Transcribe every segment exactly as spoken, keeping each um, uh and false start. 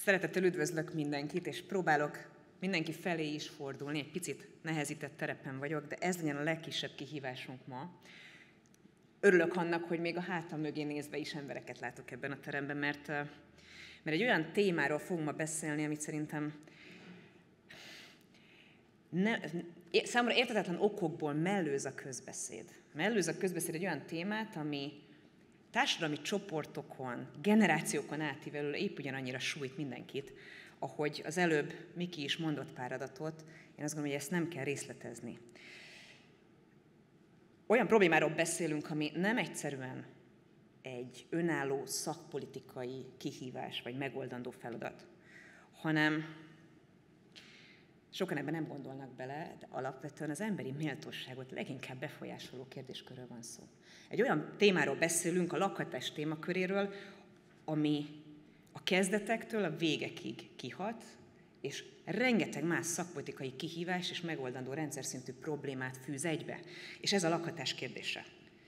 Szeretettel üdvözlök mindenkit, és próbálok mindenki felé is fordulni. Egy picit nehezített terepen vagyok, de ez legyen a legkisebb kihívásunk ma. Örülök annak, hogy még a hátam mögé nézve is embereket látok ebben a teremben, mert, mert egy olyan témáról fogunk ma beszélni, amit szerintem ne, számomra érthetetlen okokból mellőz a közbeszéd. Mellőz a közbeszéd egy olyan témát, ami társadalmi csoportokon, generációkon átívelő épp ugyanannyira sújt mindenkit, ahogy az előbb Miki is mondott pár adatot, én azt gondolom, hogy ezt nem kell részletezni. Olyan problémáról beszélünk, ami nem egyszerűen egy önálló szakpolitikai kihívás vagy megoldandó feladat, hanem sokan ebben nem gondolnak bele, de alapvetően az emberi méltóságot leginkább befolyásoló kérdéskörről van szó. Egy olyan témáról beszélünk, a lakhatás témaköréről, ami a kezdetektől a végekig kihat, és rengeteg más szakpolitikai kihívás és megoldandó rendszer szintű problémát fűz egybe. És ez a lakhatás kérdése.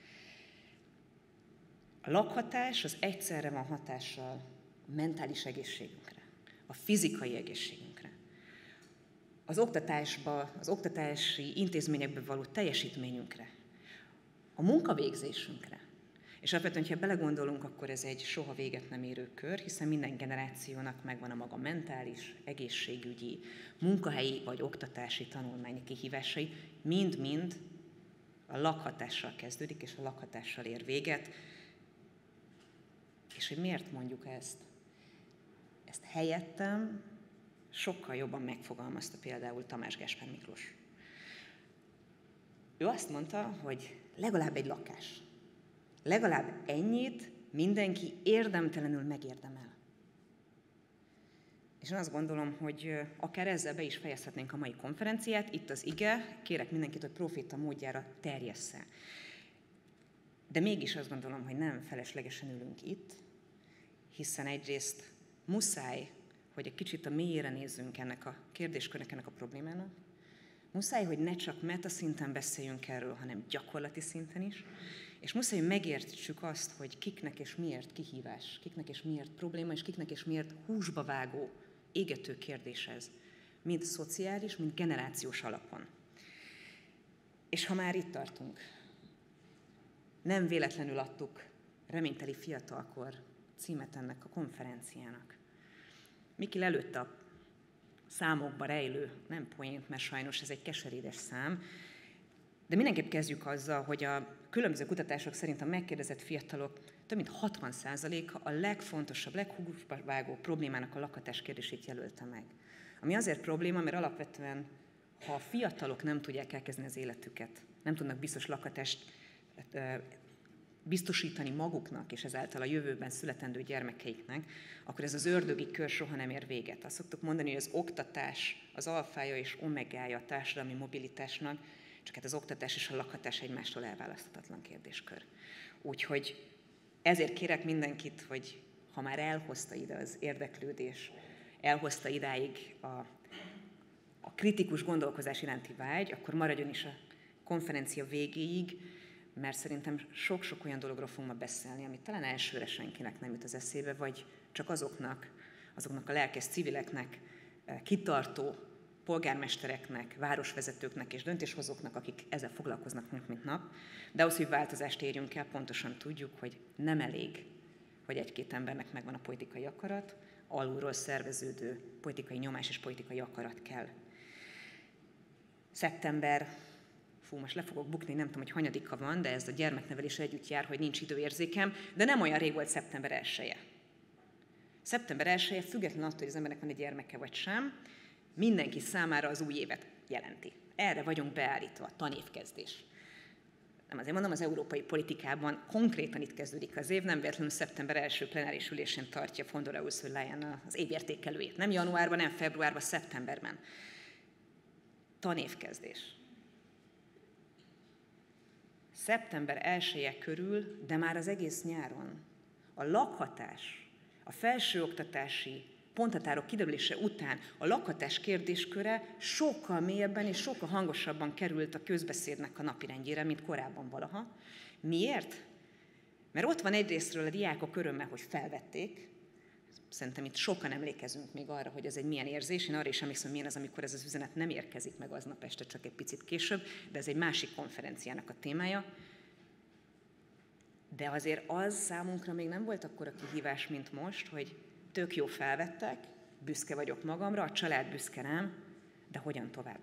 A lakhatás az egyszerre van hatással a mentális egészségünkre, a fizikai egészségünkre, az oktatásba, az oktatási intézményekben való teljesítményünkre, a munkavégzésünkre. És alapvetően, ha belegondolunk, akkor ez egy soha véget nem érő kör, hiszen minden generációnak megvan a maga mentális, egészségügyi, munkahelyi vagy oktatási tanulmányi kihívásai, mind-mind a lakhatással kezdődik, és a lakhatással ér véget. És hogy miért mondjuk ezt? Ezt helyettem sokkal jobban megfogalmazta például Tamás Gáspár Miklós. Ő azt mondta, hogy legalább egy lakás. Legalább ennyit mindenki érdemtelenül megérdemel. És én azt gondolom, hogy akár ezzel be is fejezhetnénk a mai konferenciát. Itt az ige, kérek mindenkit, hogy proféta módjára terjessze. De mégis azt gondolom, hogy nem feleslegesen ülünk itt, hiszen egyrészt muszáj, hogy egy kicsit a mélyére nézzünk ennek a kérdéskörnek, ennek a problémának. Muszáj, hogy ne csak meta szinten beszéljünk erről, hanem gyakorlati szinten is. És muszáj, hogy megértsük azt, hogy kiknek és miért kihívás, kiknek és miért probléma, és kiknek és miért húsba vágó, égető kérdés ez. Mind szociális, mind generációs alapon. És ha már itt tartunk, nem véletlenül adtuk Reményteli fiatalkor címet ennek a konferenciának. Miki lelőtte a számokba rejlő, nem poént, mert sajnos ez egy keserédes szám, de mindenképp kezdjük azzal, hogy a különböző kutatások szerint a megkérdezett fiatalok több mint hatvan százaléka a legfontosabb, leghúsba vágó problémának a lakhatás kérdését jelölte meg. Ami azért probléma, mert alapvetően, ha a fiatalok nem tudják elkezdeni az életüket, nem tudnak biztos lakhatást biztosítani maguknak, és ezáltal a jövőben születendő gyermekeiknek, akkor ez az ördögi kör soha nem ér véget. Azt szoktuk mondani, hogy az oktatás az alfája és omegája a társadalmi mobilitásnak, csak hát az oktatás és a lakhatás egymástól elválaszthatatlan kérdéskör. Úgyhogy ezért kérek mindenkit, hogy ha már elhozta ide az érdeklődés, elhozta idáig a, a kritikus gondolkozás iránti vágy, akkor maradjon is a konferencia végéig, mert szerintem sok-sok olyan dologról fogunk ma beszélni, amit talán elsőre senkinek nem jut az eszébe, vagy csak azoknak, azoknak a lelkes civileknek, kitartó polgármestereknek, városvezetőknek és döntéshozóknak, akik ezzel foglalkoznak nap mint nap. De ahhoz, hogy változást érjünk el, pontosan tudjuk, hogy nem elég, hogy egy-két embernek megvan a politikai akarat, alulról szerveződő politikai nyomás és politikai akarat kell. Szeptember, fú, most le fogok bukni, nem tudom, hogy hanyadika van, de ez a gyermeknevelés együtt jár, hogy nincs időérzékem, de nem olyan rég volt szeptember elseje. Szeptember elseje, független attól, hogy az embernek van egy gyermeke vagy sem, mindenki számára az új évet jelenti. Erre vagyunk beállítva, tanévkezdés. Nem azért mondom, az európai politikában konkrétan itt kezdődik az év, nem véletlenül szeptember első plenáris ülésén tartja von der Leyen az évértékelőjét. Nem januárban, nem februárban, szeptemberben. Tanévkezdés. Szeptember elseje körül, de már az egész nyáron a lakhatás, a felsőoktatási ponthatárok kiderülése után a lakhatás kérdésköre sokkal mélyebben és sokkal hangosabban került a közbeszédnek a napirendjére, mint korábban valaha. Miért? Mert ott van egyrésztről a diákok öröme, hogy felvették, Szerintem itt sokan emlékezünk még arra, hogy ez egy milyen érzés. Én arra is emlékszem, milyen az, amikor ez az üzenet nem érkezik meg aznap este, csak egy picit később, de ez egy másik konferenciának a témája. De azért az számunkra még nem volt akkora kihívás, mint most, hogy tök jó felvettek, büszke vagyok magamra, a család büszke rám, de hogyan tovább?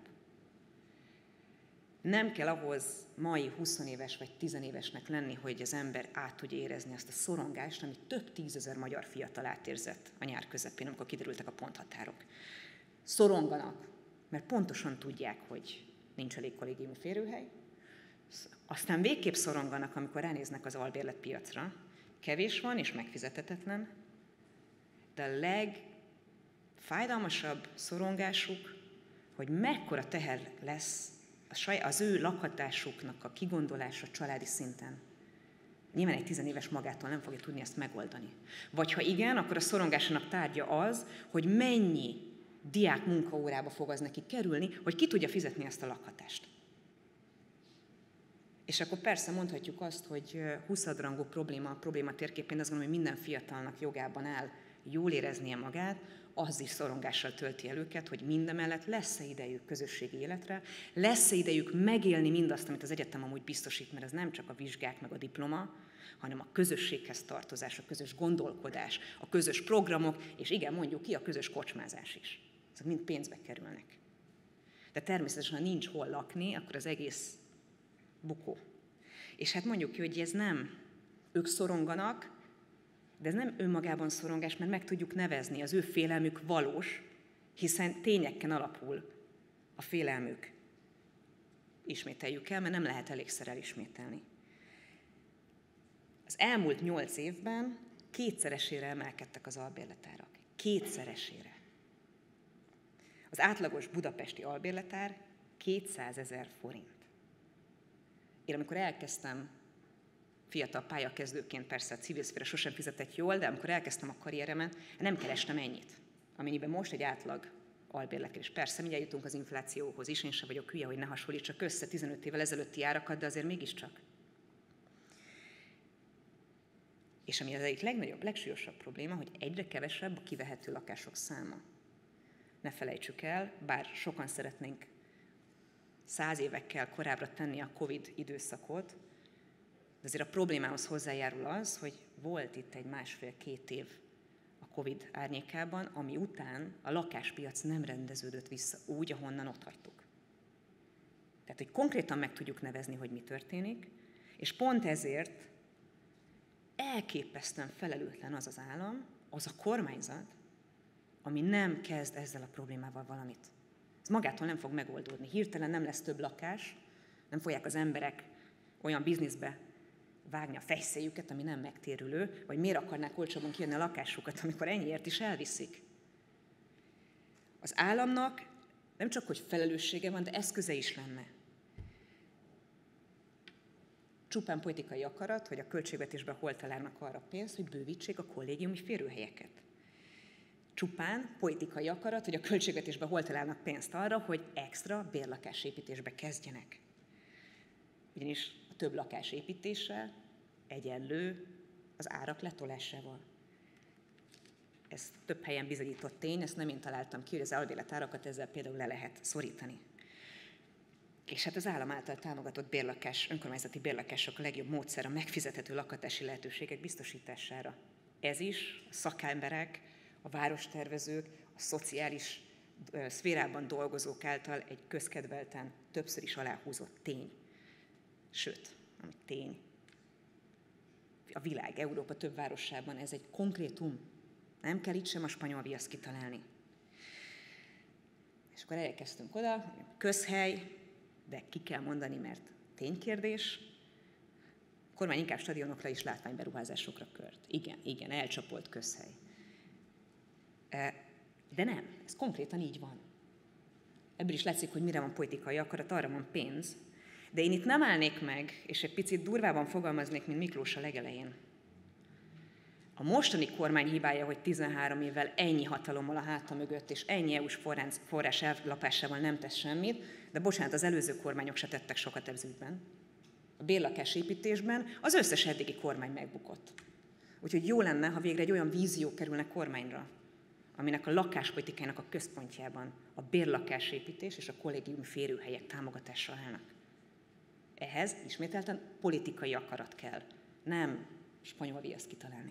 Nem kell ahhoz mai huszonéves vagy tizenévesnek lenni, hogy az ember át tudja érezni azt a szorongást, amit több tízezer magyar fiatal átérzett a nyár közepén, amikor kiderültek a ponthatárok. Szoronganak, mert pontosan tudják, hogy nincs elég kollégiumi férőhely, aztán végképp szoronganak, amikor ránéznek az albérletpiacra. Kevés van és megfizethetetlen, de a legfájdalmasabb szorongásuk, hogy mekkora teher lesz az ő lakhatásuknak a kigondolása családi szinten. Nyilván egy tizenéves magától nem fogja tudni ezt megoldani. Vagy ha igen, akkor a szorongásának tárgya az, hogy mennyi diák munkaórába fog az neki kerülni, hogy ki tudja fizetni ezt a lakhatást. És akkor persze mondhatjuk azt, hogy huszadrangú probléma a probléma térképén, azt gondolom, hogy minden fiatalnak jogában áll jól éreznie magát, az is szorongással tölti el őket, hogy mindemellett lesz-e idejük közösségi életre, lesz-e idejük megélni mindazt, amit az egyetem amúgy biztosít, mert ez nem csak a vizsgák meg a diploma, hanem a közösséghez tartozás, a közös gondolkodás, a közös programok, és igen, mondjuk ki, a közös kocsmázás is. Ezek mind pénzbe kerülnek. De természetesen, ha nincs hol lakni, akkor az egész bukó. És hát mondjuk ki, hogy ez nem ők szoronganak, de ez nem önmagában szorongás, mert meg tudjuk nevezni, az ő félelmük valós, hiszen tényeken alapul a félelmük. Ismételjük el, mert nem lehet elégszer elismételni. Az elmúlt nyolc évben kétszeresére emelkedtek az albérletárak. Kétszeresére. Az átlagos budapesti albérletár kétszázezer forint. Én amikor elkezdtem, fiatal pályakezdőként persze a civil szféra sosem fizetett jól, de amikor elkezdtem a karrieremet, nem kerestem ennyit, amennyiben most egy átlag albérletkerés. Persze, mindjárt jutunk az inflációhoz is, én sem vagyok hülye, hogy ne hasonlítsak össze tizenöt évvel ezelőtti árakat, de azért mégiscsak. És ami az egyik legnagyobb, legsúlyosabb probléma, hogy egyre kevesebb a kivehető lakások száma. Ne felejtsük el, bár sokan szeretnénk száz évekkel korábbra tenni a Covid időszakot, de azért a problémához hozzájárul az, hogy volt itt egy másfél-két év a Covid árnyékában, ami után a lakáspiac nem rendeződött vissza úgy, ahonnan ott hagytuk. Tehát, hogy konkrétan meg tudjuk nevezni, hogy mi történik, és pont ezért elképesztően felelőtlen az az állam, az a kormányzat, ami nem kezd ezzel a problémával valamit. Ez magától nem fog megoldódni. Hirtelen nem lesz több lakás, nem fogják az emberek olyan bizniszbe vágni a fejszéjüket, ami nem megtérülő, vagy miért akarnák olcsóban kijönni a lakásukat, amikor ennyiért is elviszik. Az államnak nem csak, hogy felelőssége van, de eszköze is lenne. Csupán politikai akarat, hogy a költségvetésben hol találnak arra pénzt, hogy bővítsék a kollégiumi férőhelyeket. Csupán politikai akarat, hogy a költségvetésben hol találnak pénzt arra, hogy extra bérlakásépítésbe kezdjenek. Ugyanis a több lakás építése egyenlő az árak letolásával. Ez több helyen bizonyított tény, ezt nem én találtam ki, hogy az albérletárakat ezzel például le lehet szorítani. És hát az állam által támogatott bérlakás, önkormányzati bérlakások a legjobb módszer a megfizethető lakhatási lehetőségek biztosítására. Ez is a szakemberek, a várostervezők, a szociális szférában dolgozók által egy közkedvelten többször is aláhúzott tény. Sőt, ami tény. A világ, Európa több városában ez egy konkrétum. Nem kell itt sem a spanyol viaszt kitalálni. És akkor elkezdtünk oda, közhely, de ki kell mondani, mert ténykérdés. A kormány inkább stadionokra és látványberuházásokra kört. Igen, igen, elcsapolt közhely. De nem, ez konkrétan így van. Ebből is látszik, hogy mire van politikai akarat, arra van pénz. De én itt nem állnék meg, és egy picit durvában fogalmaznék, mint Miklós a legelején. A mostani kormány hibája, hogy tizenhárom évvel ennyi hatalommal a háta mögött, és ennyi é u-s forrás ellopásával nem tesz semmit, de bocsánat, az előző kormányok se tettek sokat ez ügyben. A bérlakásépítésben az összes eddigi kormány megbukott. Úgyhogy jó lenne, ha végre egy olyan vízió kerülne kormányra, aminek a lakáspolitikájának a központjában a bérlakásépítés és a kollégiumi férőhelyek támogatása állnak. Ehhez ismételten politikai akarat kell, nem spanyol viaszt kitalálni.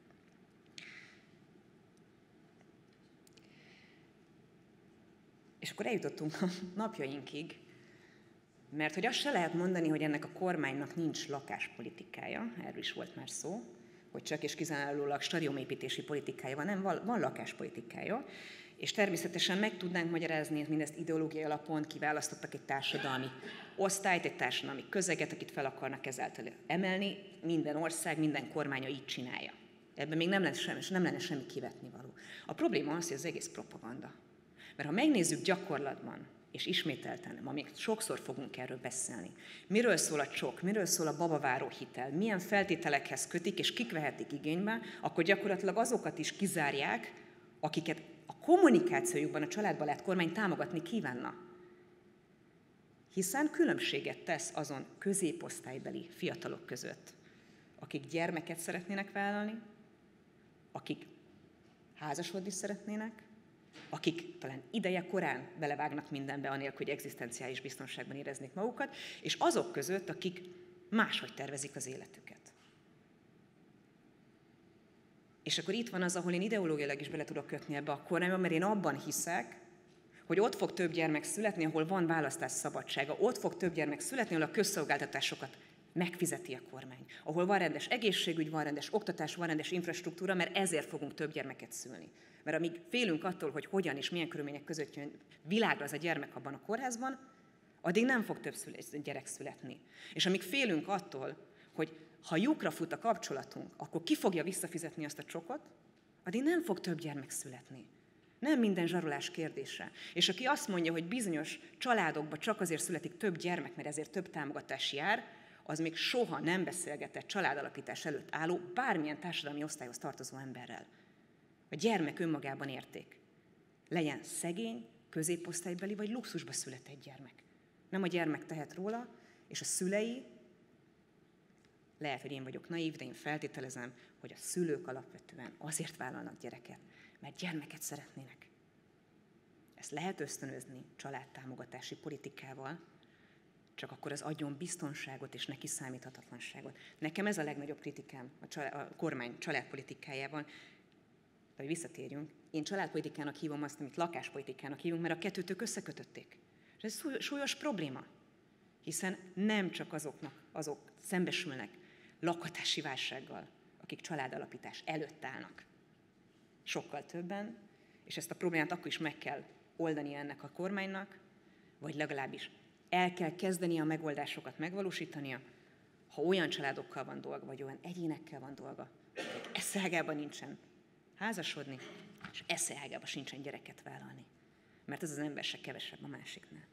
És akkor eljutottunk a napjainkig, mert hogy azt se lehet mondani, hogy ennek a kormánynak nincs lakáspolitikája, erről is volt már szó, hogy csak és kizárólag stadionépítési politikája van, nem, van, van lakáspolitikája, és természetesen meg tudnánk magyarázni mindezt ideológiai alapon, kiválasztottak egy társadalmi osztályt, egy társadalmi közeget, akit fel akarnak ezáltal emelni, minden ország, minden kormánya így csinálja. Ebben még nem lenne semmi, nem lenne semmi kivetnivaló. A probléma az, hogy az egész propaganda. Mert ha megnézzük gyakorlatban, és ismételten, ma még sokszor fogunk erről beszélni, miről szól a csok, miről szól a babaváró hitel, milyen feltételekhez kötik, és kik vehetik igénybe, akkor gyakorlatilag azokat is kizárják, akiket a kommunikációjukban a családbarát kormány támogatni kívánna. Hiszen különbséget tesz azon középosztálybeli fiatalok között, akik gyermeket szeretnének vállalni, akik házasodni szeretnének, akik talán ideje korán belevágnak mindenbe, anélkül, hogy egzisztenciális biztonságban éreznék magukat, és azok között, akik máshogy tervezik az életüket. És akkor itt van az, ahol én ideológiailag is bele tudok kötni ebbe a kormányba, mert én abban hiszek, hogy ott fog több gyermek születni, ahol van választás szabadsága, ott fog több gyermek születni, ahol a közszolgáltatásokat megfizeti a kormány, ahol van rendes egészségügy, van rendes oktatás, van rendes infrastruktúra, mert ezért fogunk több gyermeket szülni. Mert amíg félünk attól, hogy hogyan és milyen körülmények között jön világra az a gyermek abban a kórházban, addig nem fog több gyerek születni. És amíg félünk attól, hogy ha lyukra fut a kapcsolatunk, akkor ki fogja visszafizetni azt a csokot, addig nem fog több gyermek születni. Nem minden zsarolás kérdése. És aki azt mondja, hogy bizonyos családokban csak azért születik több gyermek, mert ezért több támogatás jár, az még soha nem beszélgetett családalapítás előtt álló bármilyen társadalmi osztályhoz tartozó emberrel. A gyermek önmagában érték. Legyen szegény, középosztálybeli vagy luxusba született gyermek. Nem a gyermek tehet róla, és a szülei, lehet, hogy én vagyok naív, de én feltételezem, hogy a szülők alapvetően azért vállalnak gyereket, mert gyermeket szeretnének. Ezt lehet ösztönözni családtámogatási politikával, csak akkor az adjon biztonságot és neki számíthatatlanságot. Nekem ez a legnagyobb kritikám a, család, a kormány családpolitikájában. De hogy visszatérjünk, én családpolitikának hívom azt, amit lakáspolitikának hívunk, mert a kettőt ők összekötötték. És ez súlyos probléma, hiszen nem csak azoknak, azok szembesülnek lakhatási válsággal, akik családalapítás előtt állnak. Sokkal többen, és ezt a problémát akkor is meg kell oldani ennek a kormánynak, vagy legalábbis el kell kezdeni a megoldásokat megvalósítania, ha olyan családokkal van dolga, vagy olyan egyénekkel van dolga, akik eszeágában nincsen házasodni, és eszeágában sincsen gyereket vállalni. Mert ez az ember se kevesebb a másiknál.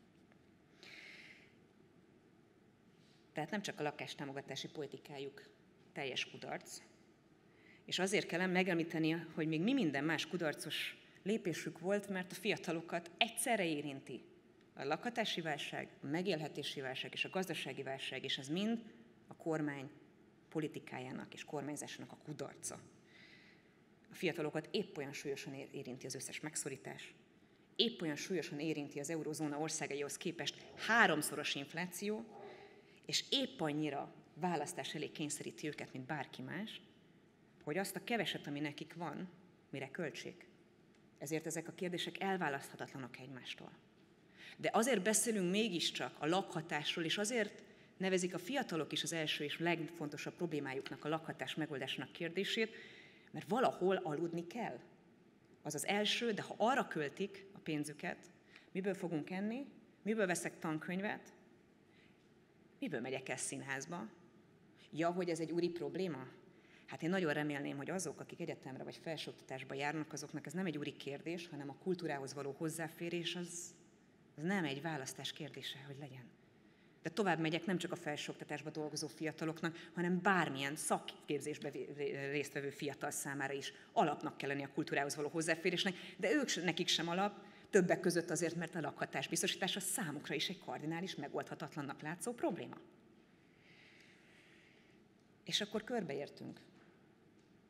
Tehát nem csak a lakástámogatási politikájuk teljes kudarc, és azért kell megemlíteni, hogy még mi minden más kudarcos lépésük volt, mert a fiatalokat egyszerre érinti a lakhatási válság, a megélhetési válság és a gazdasági válság, és ez mind a kormány politikájának és kormányzásának a kudarca. A fiatalokat épp olyan súlyosan érinti az összes megszorítás, épp olyan súlyosan érinti az eurózóna országaihoz képest háromszoros infláció, és épp annyira választás elé kényszeríti őket, mint bárki más, hogy azt a keveset, ami nekik van, mire költsék. Ezért ezek a kérdések elválaszthatatlanok egymástól. De azért beszélünk mégiscsak a lakhatásról, és azért nevezik a fiatalok is az első és legfontosabb problémájuknak a lakhatás megoldásának kérdését, mert valahol aludni kell. Az az első, de ha arra költik a pénzüket, miből fogunk enni, miből veszek tankönyvet, miből megyek el színházba? Ja, hogy ez egy úri probléma? Hát én nagyon remélném, hogy azok, akik egyetemre vagy felsőoktatásba járnak, azoknak ez nem egy úri kérdés, hanem a kultúrához való hozzáférés az, az nem egy választás kérdése, hogy legyen. De tovább megyek nem csak a felsőoktatásban dolgozó fiataloknak, hanem bármilyen szakképzésben résztvevő fiatal számára is alapnak kell lenni a kultúrához való hozzáférésnek, de ők nekik sem alap, többek között azért, mert a lakhatás biztosítása számukra is egy kardinális, megoldhatatlannak látszó probléma. És akkor körbeértünk.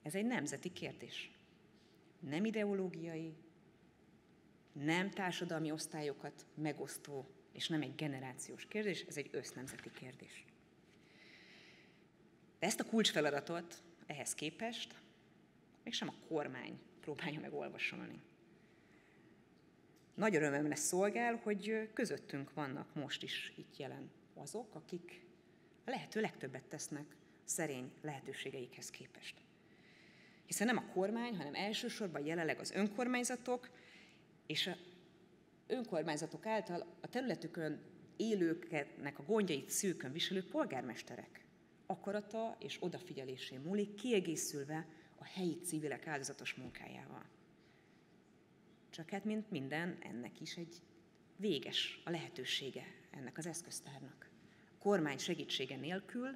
Ez egy nemzeti kérdés. Nem ideológiai, nem társadalmi osztályokat megosztó, és nem egy generációs kérdés, ez egy össznemzeti kérdés. De ezt a kulcsfeladatot ehhez képest mégsem a kormány próbálja meg olvasolni. Nagy örömömre szolgál, hogy közöttünk vannak most is itt jelen azok, akik a lehető legtöbbet tesznek szerény lehetőségeikhez képest. Hiszen nem a kormány, hanem elsősorban jelenleg az önkormányzatok, és az önkormányzatok által a területükön élőknek a gondjait szűkön viselő polgármesterek akarata és odafigyelésén múlik, kiegészülve a helyi civilek áldozatos munkájával. Csak hát, mint minden, ennek is egy véges a lehetősége ennek az eszköztárnak. A kormány segítsége nélkül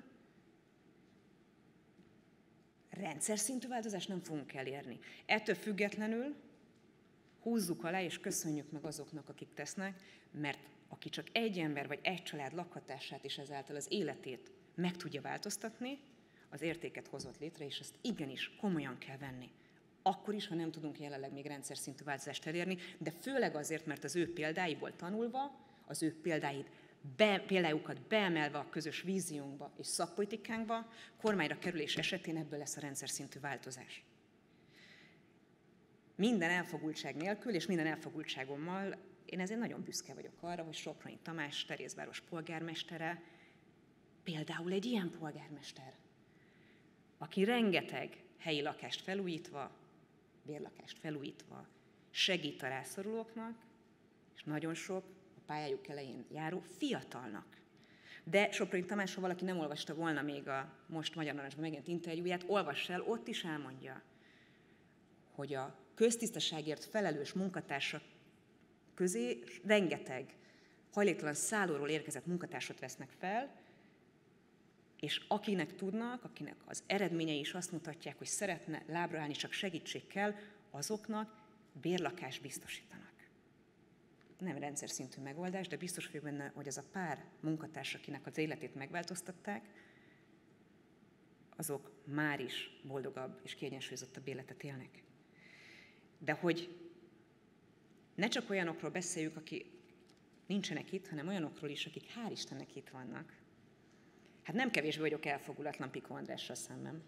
rendszer szintű változást nem fogunk elérni. Ettől függetlenül húzzuk alá és köszönjük meg azoknak, akik tesznek, mert aki csak egy ember vagy egy család lakhatását és ezáltal az életét meg tudja változtatni, az értéket hozott létre, és ezt igenis komolyan kell venni. Akkor is, ha nem tudunk jelenleg még rendszer szintű változást elérni, de főleg azért, mert az ő példáiból tanulva, az ő példáit Be, példájukat beemelve a közös víziónkba és szakpolitikánkba, kormányra kerülés esetén ebből lesz a rendszer szintű változás. Minden elfogultság nélkül és minden elfogultságommal én ezért nagyon büszke vagyok arra, hogy Soproni Tamás, Terézváros polgármestere, például egy ilyen polgármester, aki rengeteg helyi lakást felújítva, bérlakást felújítva segít a rászorulóknak, és nagyon sok pályájuk elején járó fiatalnak. De Soproni Tamás, ha valaki nem olvasta volna még a most Magyar Narancsban megjelent interjúját, olvass el, ott is elmondja, hogy a köztisztaságért felelős munkatársak közé rengeteg hajléktalan szállóról érkezett munkatársat vesznek fel, és akinek tudnak, akinek az eredményei is azt mutatják, hogy szeretne lábra állni, csak segítség kell, azoknak bérlakást biztosítanak. Nem rendszer szintű megoldás, de biztos vagyok benne, hogy az a pár munkatárs, akinek az életét megváltoztatták, azok már is boldogabb és kiegyensúlyozottabb életet élnek. De hogy ne csak olyanokról beszéljük, akik nincsenek itt, hanem olyanokról is, akik hál' Istennek itt vannak. Hát nem kevésbé vagyok elfogulatlan Piko Andrással szemben.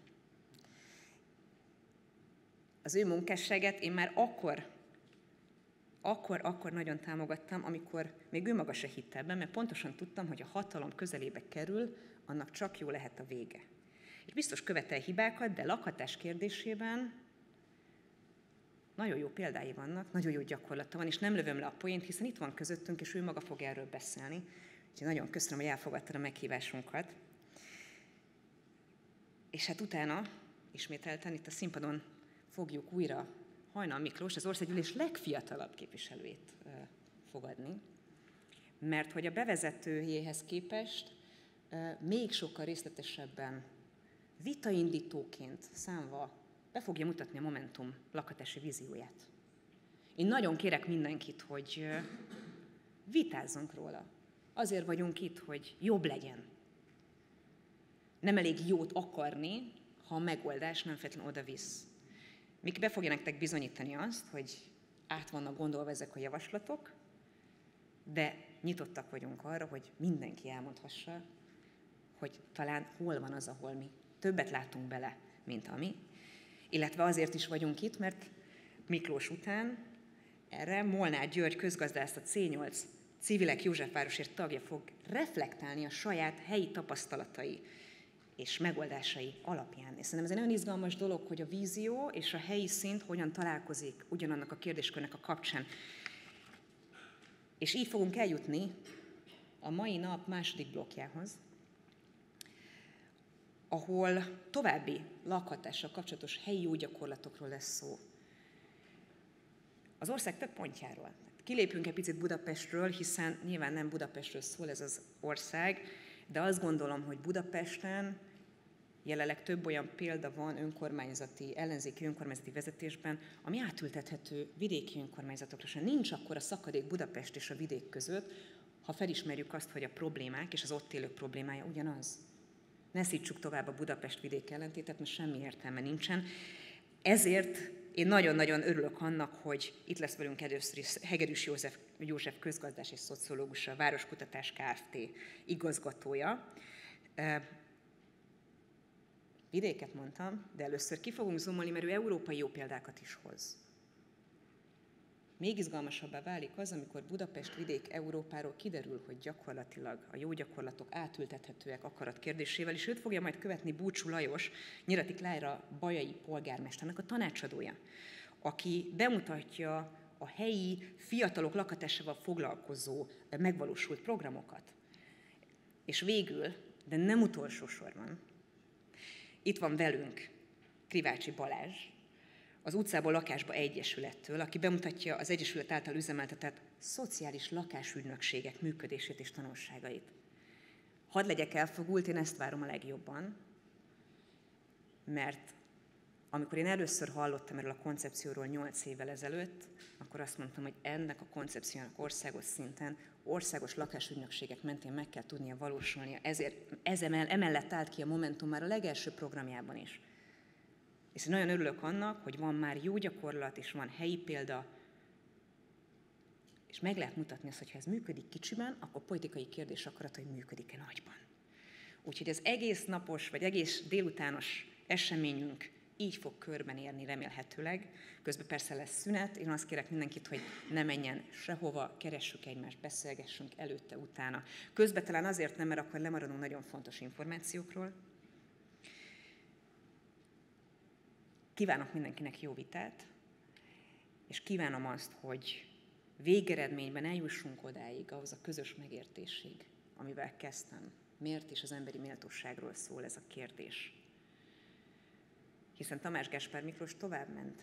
Az ő munkásságát én már akkor Akkor, akkor nagyon támogattam, amikor még ő maga se hitt ebben, mert pontosan tudtam, hogy a hatalom közelébe kerül, annak csak jó lehet a vége. És biztos követel hibákat, de lakhatás kérdésében nagyon jó példái vannak, nagyon jó gyakorlata van, és nem lövöm le a poént, hiszen itt van közöttünk, és ő maga fog erről beszélni. Úgyhogy nagyon köszönöm, hogy elfogadtad a meghívásunkat. És hát utána ismételten itt a színpadon fogjuk újra Hajnal Miklós, az országgyűlés legfiatalabb képviselőjét fogadni, mert hogy a bevezetőjéhez képest még sokkal részletesebben vitaindítóként számva be fogja mutatni a Momentum lakhatási vízióját. Én nagyon kérek mindenkit, hogy vitázzunk róla. Azért vagyunk itt, hogy jobb legyen. Nem elég jót akarni, ha a megoldás nem feltétlenül oda visz. Mik be fogja nektek bizonyítani azt, hogy át vannak gondolva ezek a javaslatok, de nyitottak vagyunk arra, hogy mindenki elmondhassa, hogy talán hol van az, ahol mi többet látunk bele, mint ami. Illetve azért is vagyunk itt, mert Miklós után erre Molnár György közgazdász, a cé nyolc Civilek Józsefvárosért tagja fog reflektálni a saját helyi tapasztalatai és megoldásai alapján. És szerintem ez egy nagyon izgalmas dolog, hogy a vízió és a helyi szint hogyan találkozik ugyanannak a kérdéskörnek a kapcsán. És így fogunk eljutni a mai nap második blokkjához, ahol további lakhatással kapcsolatos helyi jó gyakorlatokról lesz szó. Az ország több pontjáról. Kilépünk egy picit Budapestről, hiszen nyilván nem Budapestről szól ez az ország, de azt gondolom, hogy Budapesten jelenleg több olyan példa van önkormányzati, ellenzéki önkormányzati vezetésben, ami átültethető vidéki önkormányzatokra sem. Nincs akkor a szakadék Budapest és a vidék között, ha felismerjük azt, hogy a problémák és az ott élők problémája ugyanaz. Ne szítsuk tovább a Budapest-vidék ellentétet, mert semmi értelme nincsen. Ezért én nagyon-nagyon örülök annak, hogy itt lesz velünk először is Hegedűs József, József közgazdás és szociológus, a Városkutatás Kft. Igazgatója. Vidéket mondtam, de először ki fogunk zoomolni, mert ő európai jó példákat is hoz. Még izgalmasabbá válik az, amikor Budapest vidék Európáról kiderül, hogy gyakorlatilag a jó gyakorlatok átültethetőek akarat kérdésével, és őt fogja majd követni Búcsú Lajos, Nyirati Klára bajai polgármesternek a tanácsadója, aki bemutatja a helyi fiatalok lakhatásával foglalkozó megvalósult programokat. És végül, de nem utolsó sorban, itt van velünk Krivácsi Balázs, az Utcából Lakásba Egyesülettől, aki bemutatja az Egyesület által üzemeltetett szociális lakásügynökségek működését és tanulságait. Hadd legyek elfogult, én ezt várom a legjobban, mert amikor én először hallottam erről a koncepcióról nyolc évvel ezelőtt, akkor azt mondtam, hogy ennek a koncepciónak országos szinten, országos lakásügynökségek mentén meg kell tudnia valósulnia. Ezért ez emel, emellett állt ki a Momentum már a legelső programjában is. És nagyon örülök annak, hogy van már jó gyakorlat, és van helyi példa, és meg lehet mutatni azt, hogy ha ez működik kicsiben, akkor politikai kérdés akarat, hogy működik-e nagyban. Úgyhogy az egész napos, vagy egész délutános eseményünk így fog körben érni remélhetőleg. Közben persze lesz szünet, én azt kérek mindenkit, hogy ne menjen sehova, keressük egymást, beszélgessünk előtte, utána. Közben talán azért nem, mert akkor lemaradunk nagyon fontos információkról. Kívánok mindenkinek jó vitát, és kívánom azt, hogy végeredményben eljussunk odáig, ahhoz a közös megértésig, amivel kezdtem. Miért is az emberi méltóságról szól ez a kérdés? Hiszen Tamás Gáspár Miklós továbbment,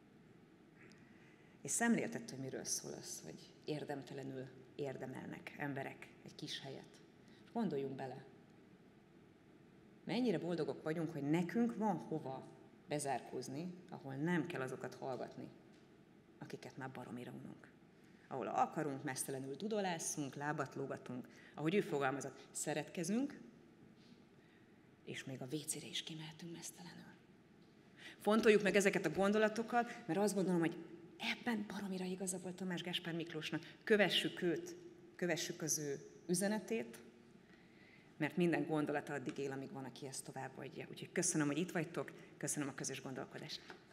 és szemléltette, hogy miről szól az, hogy érdemtelenül érdemelnek emberek egy kis helyet. Gondoljunk bele, mennyire boldogok vagyunk, hogy nekünk van hova bezárkózni, ahol nem kell azokat hallgatni, akiket már baromira ununk. Ahol akarunk, mesztelenül dudolászunk, lábat lógatunk, ahogy ő fogalmazott, szeretkezünk, és még a vécére is kimehetünk mesztelenül. Fontoljuk meg ezeket a gondolatokat, mert azt gondolom, hogy ebben baromira igaza volt Tamás Gáspár Miklósnak. Kövessük őt, kövessük az ő üzenetét, mert minden gondolata addig él, amíg van, aki ezt továbbadja. Úgyhogy köszönöm, hogy itt vagytok, köszönöm a közös gondolkodást.